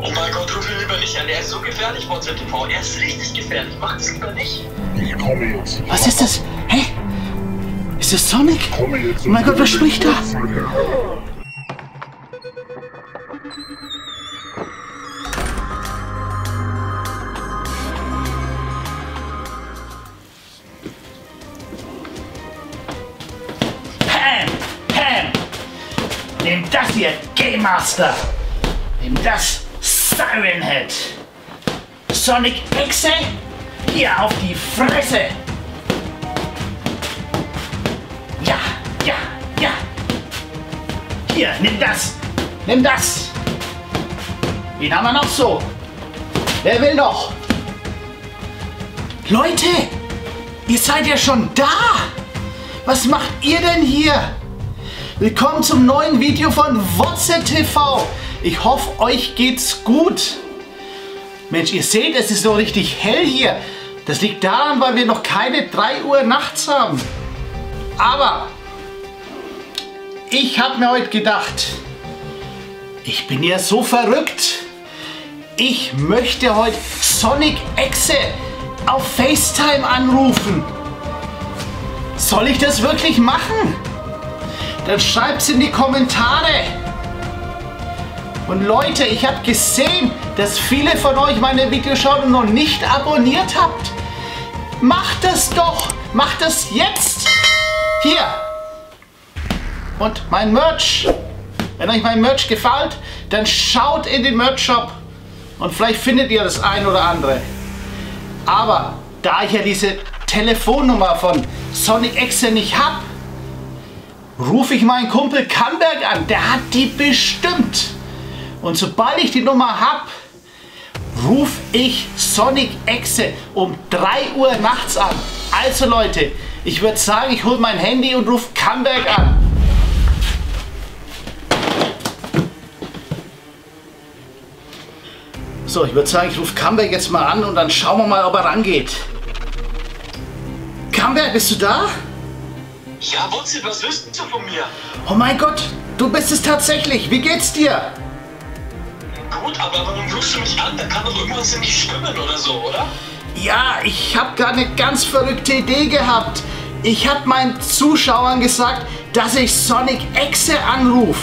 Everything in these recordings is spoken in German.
Oh mein Gott, ruf ihn lieber nicht an. Er ist so gefährlich, WhatsApp-TV. Er ist richtig gefährlich. Mach das lieber nicht. Ich komme jetzt. Was ist das? Hä? Ist das Sonic? Oh mein Gott, was spricht da? Pam! Nimm das hier, Game Master! Nimm das, Siren Head! Sonic Exe! Hier auf die Fresse! Ja! Hier, nimm das! Nimm das! Wen haben wir noch so? Wer will noch? Leute, ihr seid ja schon da. Was macht ihr denn hier? Willkommen zum neuen Video von WhatsApp-TV. Ich hoffe, euch geht's gut. Mensch, ihr seht, es ist noch richtig hell hier. Das liegt daran, weil wir noch keine 3 Uhr nachts haben. Aber ich habe mir heute gedacht, ich bin ja so verrückt. Ich möchte heute Sonic Exe auf FaceTime anrufen. Soll ich das wirklich machen? Dann schreibt's in die Kommentare. Und Leute, ich habe gesehen, dass viele von euch meine Videos schauen und noch nicht abonniert habt. Macht das doch! Macht das jetzt! Hier! Und mein Merch. Wenn euch mein Merch gefällt, dann schaut in den Merch-Shop und vielleicht findet ihr das ein oder andere. Aber da ich ja diese Telefonnummer von Sonic Exe nicht habe, rufe ich meinen Kumpel Camberg an. Der hat die bestimmt. Und sobald ich die Nummer habe, rufe ich Sonic Exe um 3 Uhr nachts an. Also Leute, ich würde sagen, ich hole mein Handy und rufe Camberg an. So, ich würde sagen, ich rufe Camberg jetzt mal an und dann schauen wir mal, ob er rangeht. Camberg, bist du da? Ja, WhatsApp, was willst du von mir? Oh mein Gott, du bist es tatsächlich. Wie geht's dir? Gut, aber warum rufst du mich an? Da kann doch irgendwas nicht stimmen oder so, oder? Ja, ich habe gerade eine ganz verrückte Idee gehabt. Ich habe meinen Zuschauern gesagt, dass ich Sonic Exe anrufe.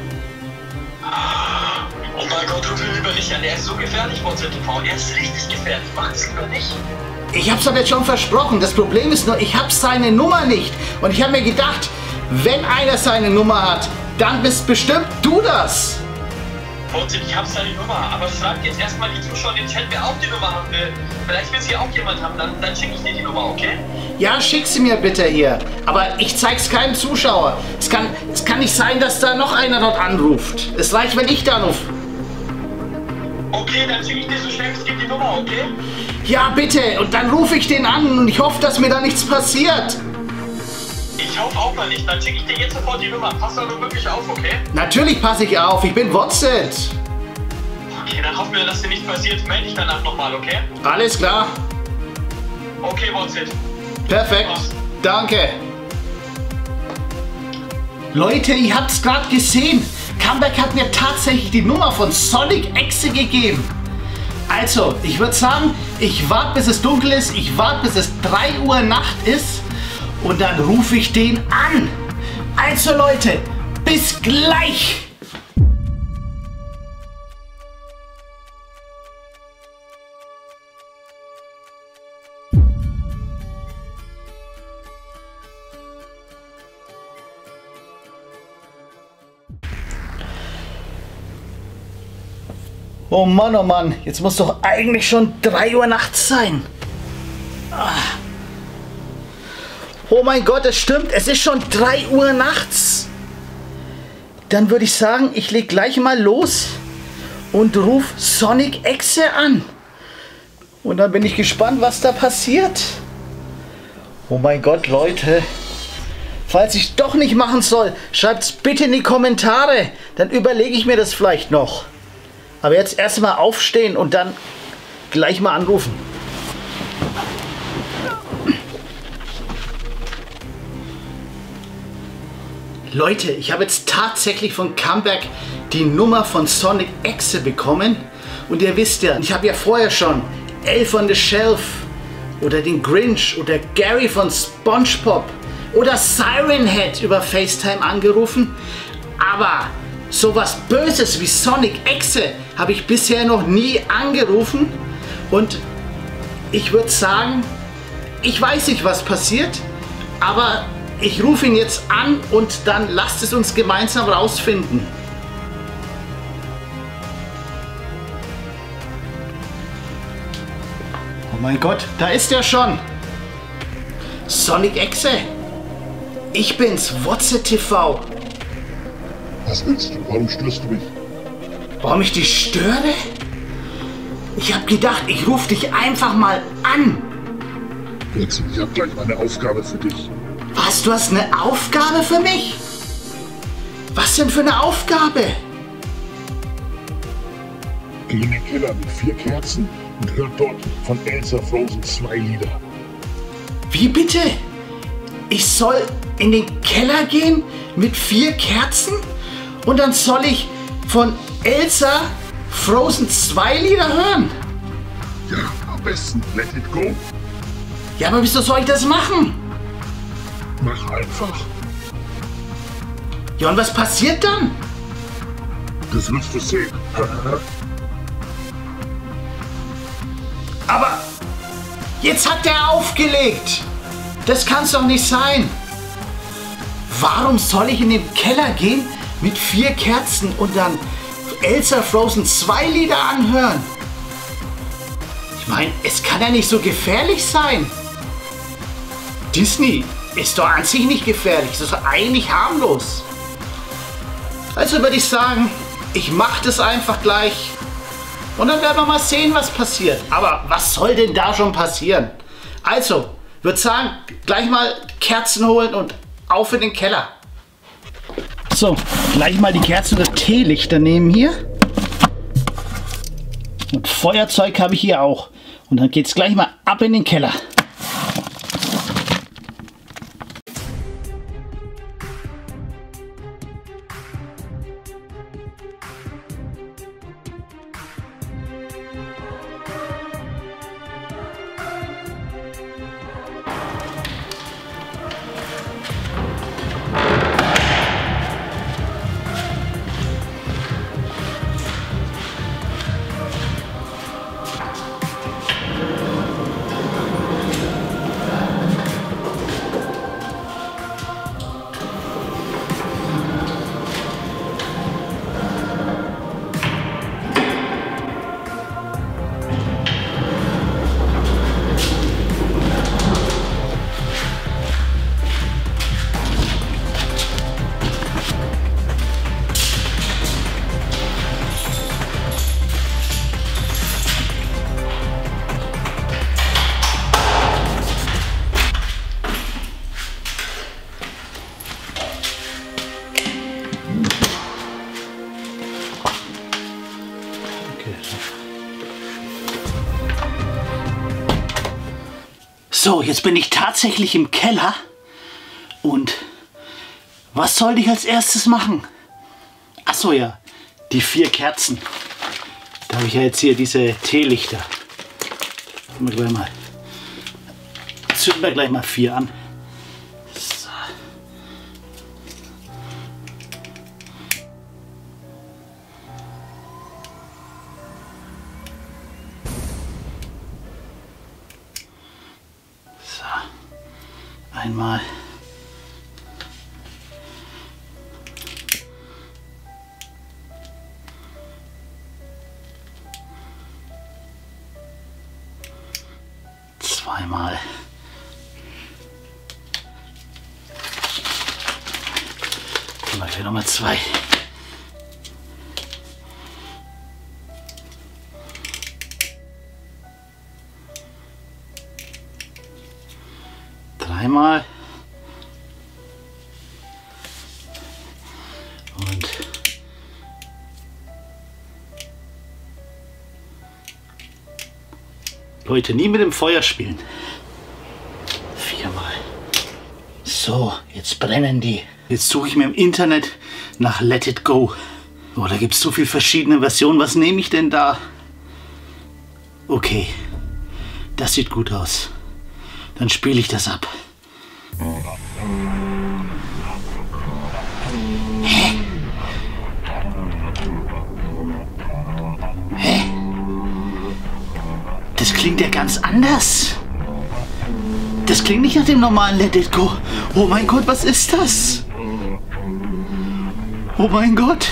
Oh mein Gott, ruf ihn lieber nicht an. Er ist so gefährlich, WhatsApp-TV. Er ist richtig gefährlich. Mach das lieber nicht. Ich hab's doch jetzt schon versprochen. Das Problem ist nur, ich habe seine Nummer nicht. Und ich habe mir gedacht, wenn einer seine Nummer hat, dann bist bestimmt du das. WhatsApp, ich hab seine Nummer, aber fragt jetzt erstmal die Zuschauer im Chat, wer auch die Nummer haben will. Vielleicht will sie auch jemand haben, dann schicke ich dir die Nummer, okay? Ja, schick sie mir bitte hier. Aber ich zeig's keinem Zuschauer. Es kann nicht sein, dass da noch einer dort anruft. Es reicht, wenn ich da anrufe. Okay, dann schicke ich dir so schnell es geht die Nummer, okay? Ja, bitte. Und dann rufe ich den an und ich hoffe, dass mir da nichts passiert. Ich hoffe auch mal nicht, dann schicke ich dir jetzt sofort die Nummer. Pass doch nur wirklich auf, okay? Natürlich passe ich auf. Ich bin WhatsApp. Okay, dann hoffen wir, dass dir nichts passiert. Melde dich danach nochmal, okay? Alles klar. Okay, WhatsApp. Perfekt. Danke. Leute, ihr habt es gerade gesehen. Camberg hat mir tatsächlich die Nummer von Sonic Exe gegeben. Also, ich würde sagen, ich warte, bis es dunkel ist. Ich warte, bis es 3 Uhr Nacht ist. Und dann rufe ich den an. Also Leute, bis gleich. Oh Mann, jetzt muss doch eigentlich schon 3 Uhr nachts sein. Oh mein Gott, es stimmt, es ist schon 3 Uhr nachts. Dann würde ich sagen, ich lege gleich mal los und rufe Sonic Exe an. Und dann bin ich gespannt, was da passiert. Oh mein Gott, Leute. Falls ich doch nicht machen soll, schreibt es bitte in die Kommentare. Dann überlege ich mir das vielleicht noch. Aber jetzt erstmal aufstehen und dann gleich mal anrufen. Leute, ich habe jetzt tatsächlich von Comeback die Nummer von Sonic Exe bekommen. Und ihr wisst ja, ich habe ja vorher schon Elf on the Shelf oder den Grinch oder Gary von SpongeBob oder Siren Head über FaceTime angerufen. Aber sowas Böses wie Sonic Exe habe ich bisher noch nie angerufen. Und ich würde sagen, ich weiß nicht, was passiert, aber ich rufe ihn jetzt an und dann lasst es uns gemeinsam rausfinden. Oh mein Gott, da ist er schon. Sonic Exe. Ich bin's, Wotze TV. Was willst du? Warum störst du mich? Warum ich dich störe? Ich habe gedacht, ich rufe dich einfach mal an. Jetzt, ich habe gleich mal eine Aufgabe für dich. Was, du hast eine Aufgabe für mich? Was denn für eine Aufgabe? Geh in den Keller mit 4 Kerzen und hör dort von Elsa Frozen 2 Lieder. Wie bitte? Ich soll in den Keller gehen mit 4 Kerzen? Und dann soll ich von Elsa Frozen 2 Lieder hören? Ja, am besten Let It Go. Ja, aber wieso soll ich das machen? Mach einfach. Ja, und was passiert dann? Das wirst du sehen. Aber jetzt hat er aufgelegt. Das kann's doch nicht sein. Warum soll ich in den Keller gehen mit 4 Kerzen und dann Elsa Frozen 2 Lieder anhören? Ich meine, es kann ja nicht so gefährlich sein. Disney ist doch an sich nicht gefährlich. Das ist doch eigentlich harmlos. Also würde ich sagen, ich mache das einfach gleich. Und dann werden wir mal sehen, was passiert. Aber was soll denn da schon passieren? Also, würde sagen, gleich mal Kerzen holen und auf in den Keller. So, gleich mal die Kerzen und Teelichter nehmen hier. Und Feuerzeug habe ich hier auch. Und dann geht es gleich mal ab in den Keller. So, jetzt bin ich tatsächlich im Keller. Und was sollte ich als erstes machen? Ach so, ja, die 4 Kerzen. Da habe ich ja jetzt hier diese Teelichter. Zünden wir gleich mal 4 an. So. Einmal. Zweimal. Dann mache ich nochmal 2. Dreimal. Und Leute, nie mit dem Feuer spielen. 4-mal. So, jetzt brennen die. Jetzt suche ich mir im Internet nach Let It Go. Oh, da gibt es so viele verschiedene Versionen. Was nehme ich denn da? Okay, das sieht gut aus. Dann spiele ich das ab. Hä? Hä? Das klingt ja ganz anders. Das klingt nicht nach dem normalen Let It Go. Oh mein Gott, was ist das? Oh mein Gott.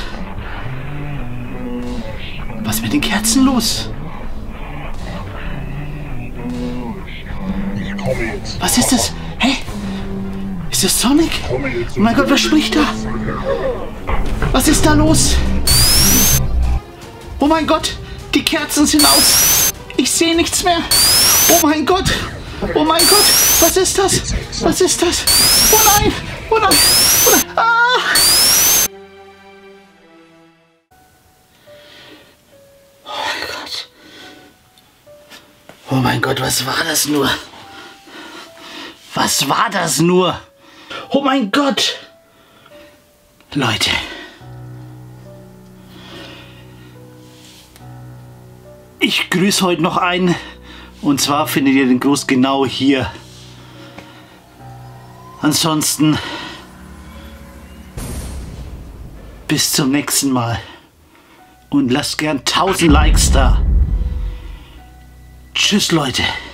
Was ist mit den Kerzen los? Ich komme jetzt. Was ist das? Hä? Ist das Sonic? Oh mein Gott, was spricht da? Was ist da los? Oh mein Gott, die Kerzen sind aus. Ich sehe nichts mehr. Oh mein Gott. Oh mein Gott, was ist das? Was ist das? Oh nein, oh nein, oh nein. Ah! Oh mein Gott. Oh mein Gott, was war das nur? Was war das nur? Oh mein Gott! Leute. Ich grüße heute noch einen. Und zwar findet ihr den Gruß genau hier. Ansonsten bis zum nächsten Mal. Und lasst gern 1000 Likes da. Tschüss, Leute.